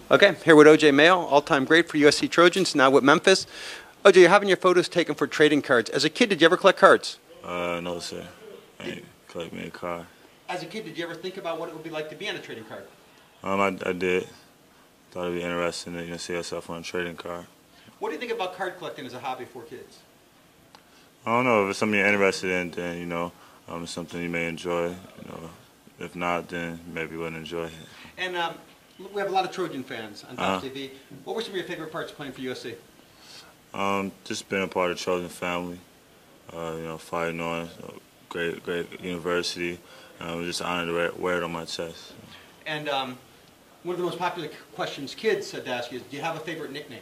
Okay, here with O.J. Mayo, all-time great for USC Trojans, now with Memphis. O.J., you're having your photos taken for trading cards. As a kid, did you ever collect cards? No, sir. I ain't collect me a card. As a kid, did you ever think about what it would be like to be on a trading card? I did. Thought it'd be interesting to see yourself on a trading card. What do you think about card collecting as a hobby for kids? I don't know. If it's something you're interested in, then, it's something you may enjoy. If not, then maybe you wouldn't enjoy it. And we have a lot of Trojan fans on Top TV. What were some of your favorite parts playing for USC? Just being a part of the Trojan family. Fighting on great university. I'm just honored to wear it on my chest. And one of the most popular questions kids said to ask you is, do you have a favorite nickname?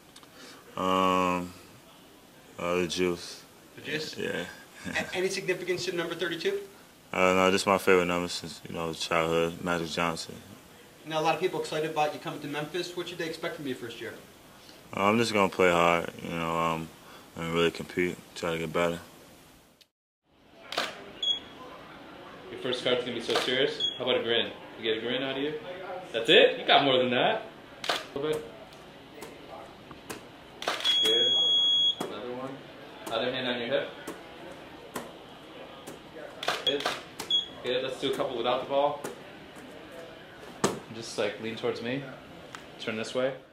The Juice. The Juice? Yeah. Any significance to number 32? No, this is my favorite number since, childhood, Magic Johnson. Now, a lot of people excited about you coming to Memphis. What should they expect from you first year? I'm just going to play hard, and really compete, try to get better. Your first card's going to be so serious? How about a grin? You get a grin out of you? That's it? You got more than that. A little bit. Good. Another one. Other hand on your hip. Good. Good. Let's do a couple without the ball. Just like lean towards me. Turn this way.